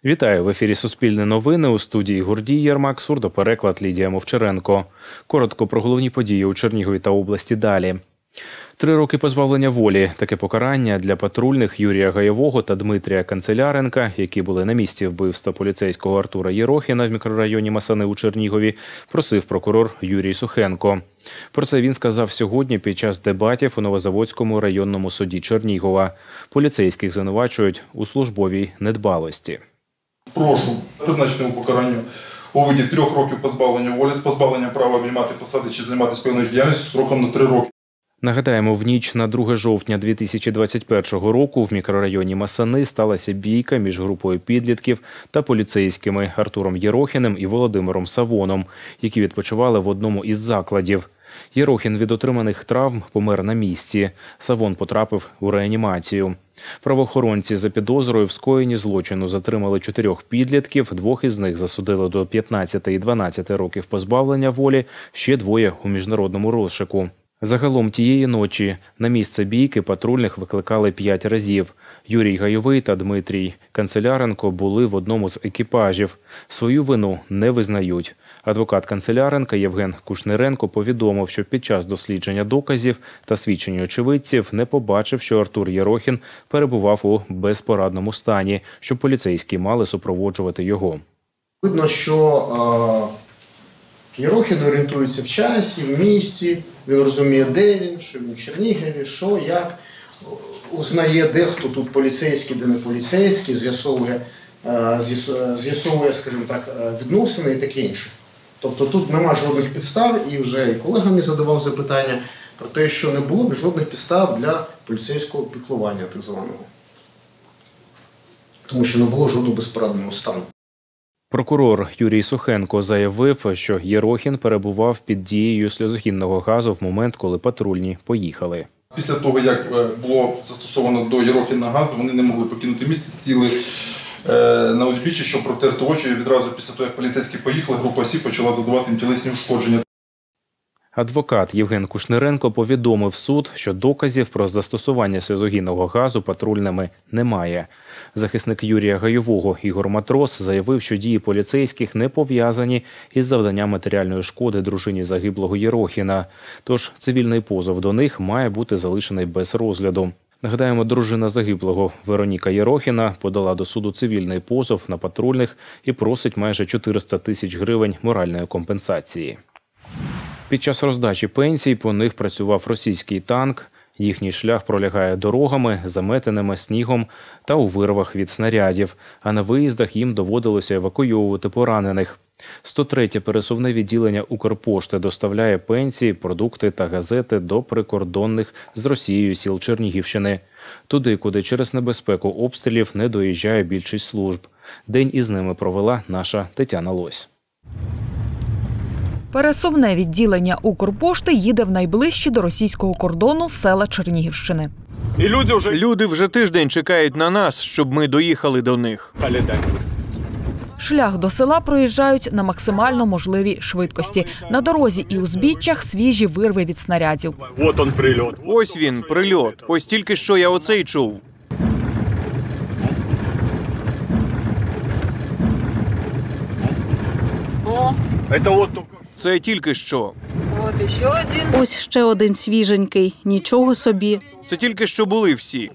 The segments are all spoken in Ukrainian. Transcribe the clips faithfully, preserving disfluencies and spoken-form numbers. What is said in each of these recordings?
Вітаю! В ефірі «Суспільне новини», у студії Гордій Єрмак, сурдопереклад Лідія Мовчаренко. Коротко про головні події у Чернігові та області далі. Три роки позбавлення волі – таке покарання для патрульних Юрія Гаєвого та Дмитрія Канцеляренка, які були на місці вбивства поліцейського Артура Єрохіна в мікрорайоні Масани у Чернігові, просив прокурор Юрій Сухенко. Про це він сказав сьогодні під час дебатів у Новозаводському районному суді Чернігова. Поліцейських звинувачують у службовій недбалості. Прошу призначити йому покарання у виді трьох років позбавлення волі з позбавленням права обіймати посади чи займатися певною діяльністю строком на три роки. Нагадаємо, в ніч на друге жовтня дві тисячі двадцять першого року в мікрорайоні Масани сталася бійка між групою підлітків та поліцейськими Артуром Єрохіним і Володимиром Савоном, які відпочивали в одному із закладів. Єрохін від отриманих травм помер на місці. Савон потрапив у реанімацію. Правоохоронці за підозрою в скоєнні злочину затримали чотирьох підлітків, двох із них засудили до п'ятнадцяти і дванадцяти років позбавлення волі, ще двоє у міжнародному розшуку. Загалом тієї ночі на місце бійки патрульних викликали п'ять разів. Юрій Гаєвий та Дмитрій Канцеляренко були в одному з екіпажів. Свою вину не визнають. Адвокат Канцеляренка Євген Кушниренко повідомив, що під час дослідження доказів та свідчень очевидців не побачив, що Артур Єрохін перебував у безпорадному стані, що поліцейські мали супроводжувати його. Видно, що е, Єрохін орієнтується в часі, в місті, він розуміє, де він, що він в Чернігові, що, як, узнає, де хто тут поліцейський, де не поліцейський, з'ясовує, е, з'ясовує, скажімо так, відносини і таке інше. Тобто тут нема жодних підстав, і вже і колега мені задавав запитання про те, що не було б жодних підстав для поліцейського піклування так званого. Тому що не було жодного безпорадного стану. Прокурор Юрій Сухенко заявив, що Єрохін перебував під дією сльозогінного газу в момент, коли патрульні поїхали. Після того, як було застосовано до Єрохіна газ, вони не могли покинути місце, сіли на узбіччі, щоб протерти очі. Відразу після того, як поліцейські поїхали, група осіб почала завдавати їм тілесні ушкодження. Адвокат Євген Кушниренко повідомив суд, що доказів про застосування сльозогінного газу патрульними немає. Захисник Юрія Гаєвого Ігор Матрос заявив, що дії поліцейських не пов'язані із завданням матеріальної шкоди дружині загиблого Єрохіна. Тож цивільний позов до них має бути залишений без розгляду. Нагадаємо, дружина загиблого Вероніка Єрохіна подала до суду цивільний позов на патрульних і просить майже чотириста тисяч гривень моральної компенсації. Під час роздачі пенсій по них працював російський танк. Їхній шлях пролягає дорогами, заметеними снігом та у вирвах від снарядів, а на виїздах їм доводилося евакуйовувати поранених. сто третє пересувне відділення Укрпошти доставляє пенсії, продукти та газети до прикордонних з Росією сіл Чернігівщини. Туди, куди через небезпеку обстрілів не доїжджає більшість служб. День із ними провела наша Тетяна Лось. Пересувне відділення Укрпошти їде в найближчі до російського кордону села Чернігівщини. І люди вже... люди вже тиждень чекають на нас, щоб ми доїхали до них. Шлях до села проїжджають на максимально можливій швидкості. На дорозі і узбіччях свіжі вирви від снарядів. От он прильот. Ось він, прильот. Ось тільки що я оцей чув. О. Це от Це тільки що. От ще один. Ось ще один свіженький. Нічого собі. Це тільки що були всі.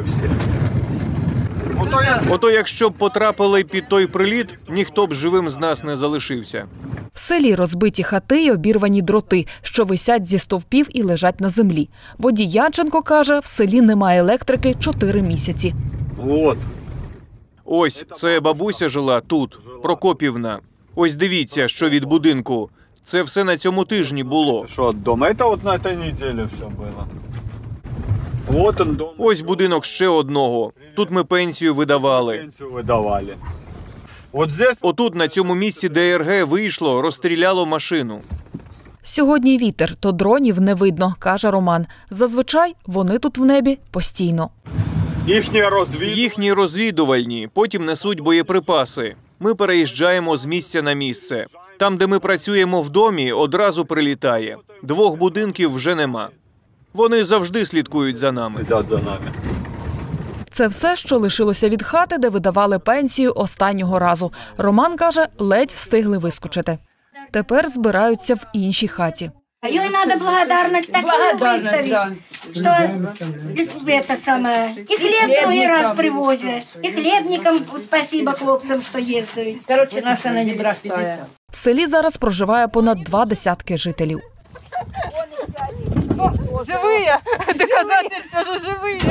Ото якщо б потрапили під той приліт, ніхто б живим з нас не залишився. В селі розбиті хати й обірвані дроти, що висять зі стовпів і лежать на землі. Водій Янченко каже, в селі немає електрики чотири місяці. От. Ось, це бабуся жила тут, Прокопівна. Ось дивіться, що від будинку. Це все на цьому тижні було. Що, дом? Це от на цій неділі все було. Вот он дом. Ось будинок ще одного. Тут ми пенсію видавали. Пенсію видавали. От здесь... Отут на цьому місці ДРГ вийшло, розстріляло машину. Сьогодні вітер, то дронів не видно, каже Роман. Зазвичай вони тут в небі постійно. Їхні розвідувальні. Їхні розвідувальні, потім несуть боєприпаси. Ми переїжджаємо з місця на місце. Там, де ми працюємо в домі, одразу прилітає. Двох будинків вже нема. Вони завжди слідкують за нами. Слідять за нами. Це все, що лишилося від хати, де видавали пенсію останнього разу. Роман каже, ледь встигли вискочити. Тепер збираються в іншій хаті. Їй треба благодарність таку виставити, що це саме. І хліб другий раз привозять, і хлібникам спасибо хлопцям, що їздять. Короче, нас вона не бросає. В селі зараз проживає понад два десятки жителів. Живі! Доказательство, що живі!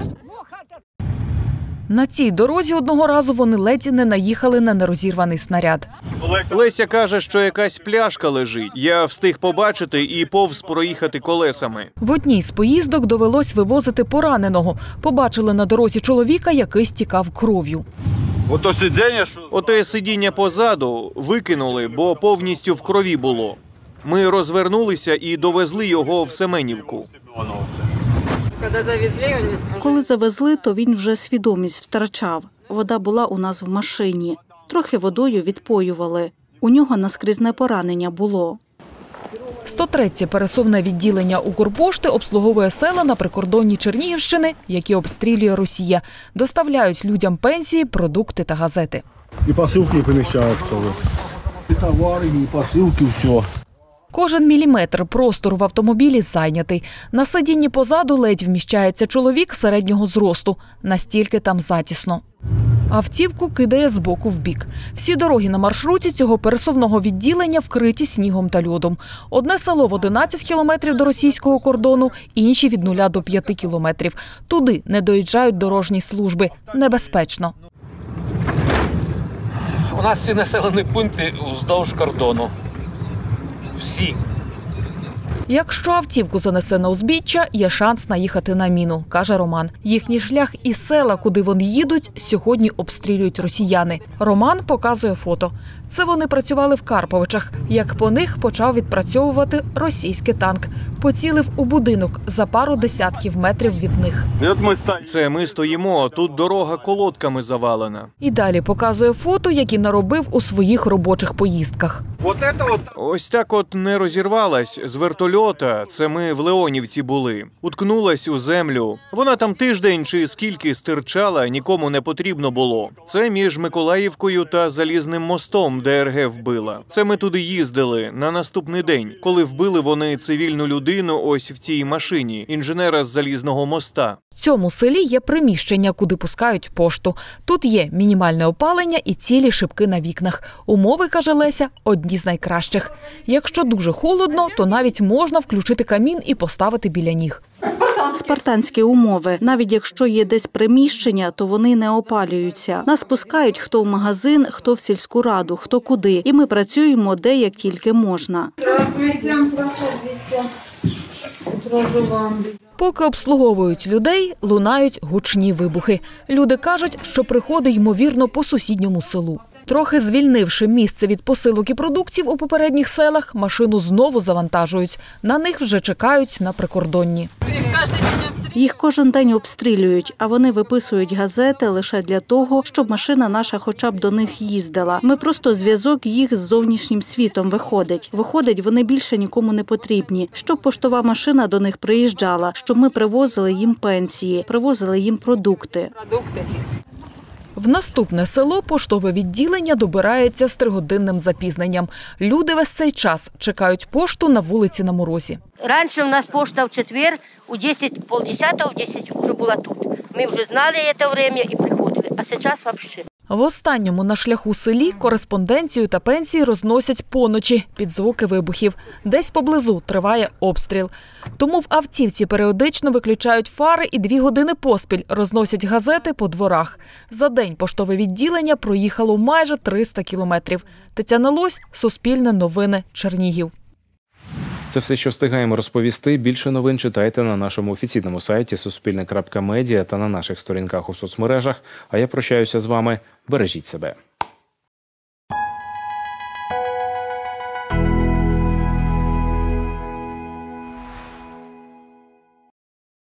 На цій дорозі одного разу вони ледь не наїхали на нерозірваний снаряд. Леся каже, що якась пляшка лежить. Я встиг побачити і повз проїхати колесами. В одній з поїздок довелось вивозити пораненого. Побачили на дорозі чоловіка, який стікав кров'ю. Ото сидіння, що... Оте сидіння позаду викинули, бо повністю в крові було. Ми розвернулися і довезли його в Семенівку. Коли завезли, то він вже свідомість втрачав. Вода була у нас в машині. Трохи водою відпоювали. У нього наскрізне поранення було. сто третє пересувне відділення Укрпошти обслуговує села на прикордонні Чернігівщини, які обстрілює Росія. Доставляють людям пенсії, продукти та газети. І посилки поміщаються. І товари, і посилки, все. Кожен міліметр простору в автомобілі зайнятий. На сидінні позаду ледь вміщається чоловік середнього зросту. Настільки там затісно. Автівку кидає з боку в бік. Всі дороги на маршруті цього пересувного відділення вкриті снігом та льодом. Одне село в одинадцять кілометрів до російського кордону, інші від нуля до п'яти кілометрів. Туди не доїжджають дорожні служби. Небезпечно. У нас всі населені пункти вздовж кордону. Всі. Якщо автівку занесе на узбіччя, є шанс наїхати на міну, каже Роман. Їхній шлях і села, куди вони їдуть, сьогодні обстрілюють росіяни. Роман показує фото. Це вони працювали в Карповичах. Як по них почав відпрацьовувати російський танк. Поцілив у будинок за пару десятків метрів від них. Це ми стоїмо, тут дорога колодками завалена. І далі показує фото, які наробив у своїх робочих поїздках. Ось так от не розірвалась з вертольота, це ми в Леонівці були. Уткнулась у землю. Вона там тиждень чи скільки стирчала, нікому не потрібно було. Це між Миколаївкою та Залізним мостом, де ер ге вбила. Це ми туди їздили на наступний день, коли вбили вони цивільну людину ось в цій машині, інженера з Залізного моста. В цьому селі є приміщення, куди пускають пошту. Тут є мінімальне опалення і цілі шибки на вікнах. Умови, каже Леся, одні з найкращих. Якщо дуже холодно, то навіть можна включити камін і поставити біля ніг. Спартанські умови. Навіть якщо є десь приміщення, то вони не опалюються. Нас пускають хто в магазин, хто в сільську раду, хто куди. І ми працюємо де як тільки можна. Поки обслуговують людей, лунають гучні вибухи. Люди кажуть, що приходить, ймовірно, по сусідньому селу. Трохи звільнивши місце від посилок і продуктів у попередніх селах, машину знову завантажують. На них вже чекають на прикордонні. Їх кожен день обстрілюють, а вони виписують газети лише для того, щоб машина наша хоча б до них їздила. Ми просто зв'язок їх з зовнішнім світом виходить. Виходить, вони більше нікому не потрібні. Щоб поштова машина до них приїжджала, щоб ми привозили їм пенсії, привозили їм продукти. В наступне село поштове відділення добирається з тригодинним запізненням. Люди весь цей час чекають пошту на вулиці на морозі. Раніше у нас пошта в четвер, у десять, полдесятого, в десять вже була тут. Ми вже знали це время і приходили, а зараз взагалі. В останньому на шляху селі кореспонденцію та пенсії розносять поночі під звуки вибухів. Десь поблизу триває обстріл. Тому в автівці періодично виключають фари і дві години поспіль розносять газети по дворах. За день поштове відділення проїхало майже триста кілометрів. Тетяна Лось, Суспільне новини, Чернігів. Це все, що встигаємо розповісти. Більше новин читайте на нашому офіційному сайті суспільне крапка медіа та на наших сторінках у соцмережах. А я прощаюся з вами. Бережіть себе.